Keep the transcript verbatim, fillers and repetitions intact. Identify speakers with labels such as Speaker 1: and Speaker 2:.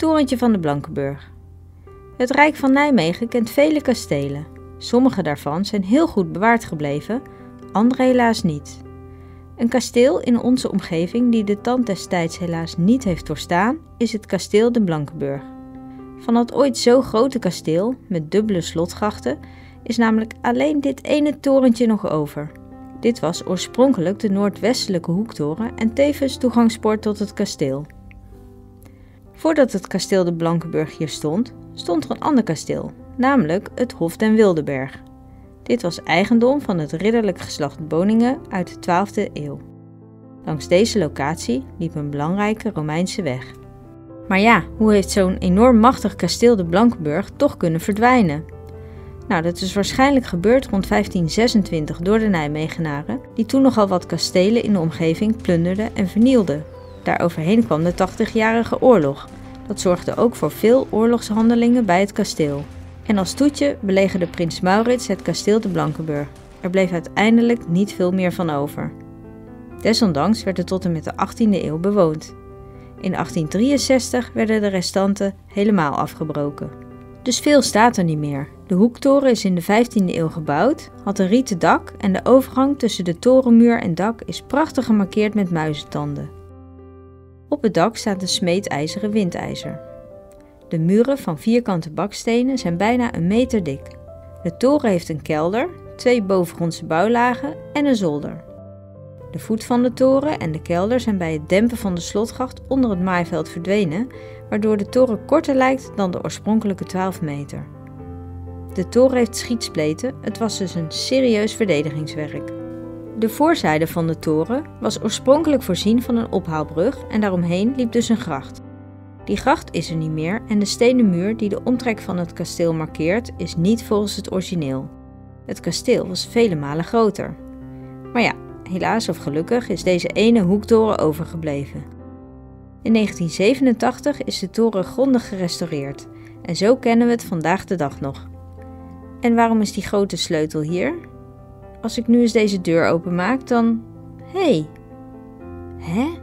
Speaker 1: Torentje van de Blankenburg. Het Rijk van Nijmegen kent vele kastelen. Sommige daarvan zijn heel goed bewaard gebleven, andere helaas niet. Een kasteel in onze omgeving die de tand des tijds helaas niet heeft doorstaan, is het kasteel de Blankenburg. Van dat ooit zo grote kasteel, met dubbele slotgrachten, is namelijk alleen dit ene torentje nog over. Dit was oorspronkelijk de noordwestelijke hoektoren en tevens toegangspoort tot het kasteel. Voordat het kasteel de Blankenburg hier stond, stond er een ander kasteel, namelijk het Hof den Wildenberg. Dit was eigendom van het ridderlijk geslacht Boningen uit de twaalfde eeuw. Langs deze locatie liep een belangrijke Romeinse weg. Maar ja, hoe heeft zo'n enorm machtig kasteel de Blankenburg toch kunnen verdwijnen? Nou, dat is waarschijnlijk gebeurd rond vijftien zesentwintig door de Nijmegenaren, die toen nogal wat kastelen in de omgeving plunderden en vernielden. Daaroverheen kwam de tachtigjarige oorlog. Dat zorgde ook voor veel oorlogshandelingen bij het kasteel. En als toetje belegerde prins Maurits het kasteel de Blankenburg. Er bleef uiteindelijk niet veel meer van over. Desondanks werd het tot en met de achttiende eeuw bewoond. In achttien drieënzestig werden de restanten helemaal afgebroken. Dus veel staat er niet meer. De hoektoren is in de vijftiende eeuw gebouwd, had een rieten dak en de overgang tussen de torenmuur en dak is prachtig gemarkeerd met muizentanden. Op het dak staat een smeedijzeren windijzer. De muren van vierkante bakstenen zijn bijna een meter dik. De toren heeft een kelder, twee bovengrondse bouwlagen en een zolder. De voet van de toren en de kelder zijn bij het dempen van de slotgracht onder het maaiveld verdwenen, waardoor de toren korter lijkt dan de oorspronkelijke twaalf meter. De toren heeft schietspleten, het was dus een serieus verdedigingswerk. De voorzijde van de toren was oorspronkelijk voorzien van een ophaalbrug en daaromheen liep dus een gracht. Die gracht is er niet meer en de stenen muur die de omtrek van het kasteel markeert is niet volgens het origineel. Het kasteel was vele malen groter. Maar ja, helaas of gelukkig is deze ene hoektoren overgebleven. In negentien zevenentachtig is de toren grondig gerestaureerd en zo kennen we het vandaag de dag nog. En waarom is die grote sleutel hier? Als ik nu eens deze deur openmaak, dan... Hé! Hey. Hè?